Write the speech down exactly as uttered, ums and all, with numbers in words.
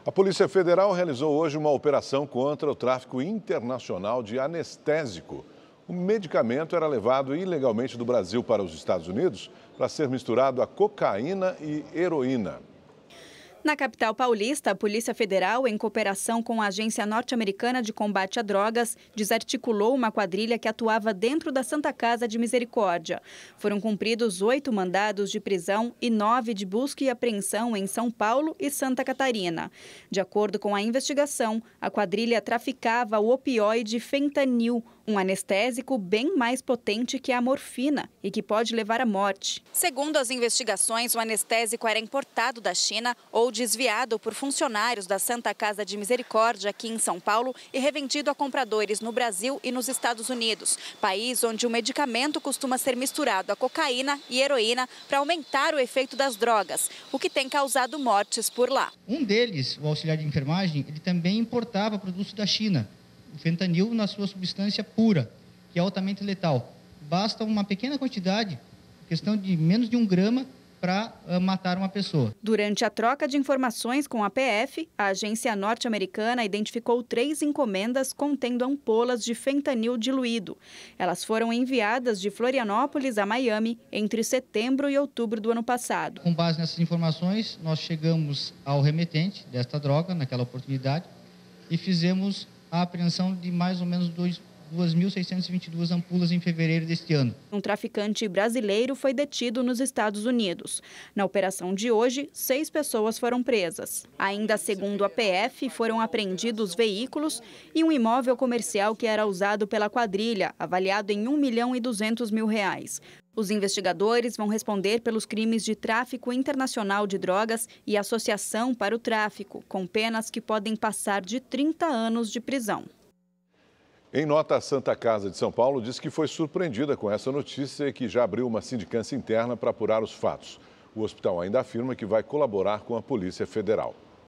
A Polícia Federal realizou hoje uma operação contra o tráfico internacional de anestésico. O medicamento era levado ilegalmente do Brasil para os Estados Unidos para ser misturado a cocaína e heroína. Na capital paulista, a Polícia Federal, em cooperação com a Agência Norte-Americana de Combate a Drogas, desarticulou uma quadrilha que atuava dentro da Santa Casa de Misericórdia. Foram cumpridos oito mandados de prisão e nove de busca e apreensão em São Paulo e Santa Catarina. De acordo com a investigação, a quadrilha traficava o opioide fentanil, um anestésico bem mais potente que a morfina e que pode levar à morte. Segundo as investigações, o anestésico era importado da China ou desviado por funcionários da Santa Casa de Misericórdia aqui em São Paulo e revendido a compradores no Brasil e nos Estados Unidos, país onde o medicamento costuma ser misturado a cocaína e heroína para aumentar o efeito das drogas, o que tem causado mortes por lá. Um deles, o auxiliar de enfermagem, ele também importava produtos da China, o fentanil na sua substância pura, que é altamente letal. Basta uma pequena quantidade, questão de menos de um grama, para uh, matar uma pessoa. Durante a troca de informações com a P F, a agência norte-americana identificou três encomendas contendo ampolas de fentanil diluído. Elas foram enviadas de Florianópolis a Miami entre setembro e outubro do ano passado. Com base nessas informações, nós chegamos ao remetente desta droga, naquela oportunidade, e fizemos a apreensão de mais ou menos dois duas mil seiscentas e vinte e duas ampulas em fevereiro deste ano. Um traficante brasileiro foi detido nos Estados Unidos. Na operação de hoje, seis pessoas foram presas. Ainda segundo a P F, foram apreendidos veículos e um imóvel comercial que era usado pela quadrilha, avaliado em um milhão e duzentos mil reais. Os investigadores vão responder pelos crimes de tráfico internacional de drogas e associação para o tráfico, com penas que podem passar de trinta anos de prisão. Em nota, a Santa Casa de São Paulo diz que foi surpreendida com essa notícia e que já abriu uma sindicância interna para apurar os fatos. O hospital ainda afirma que vai colaborar com a Polícia Federal.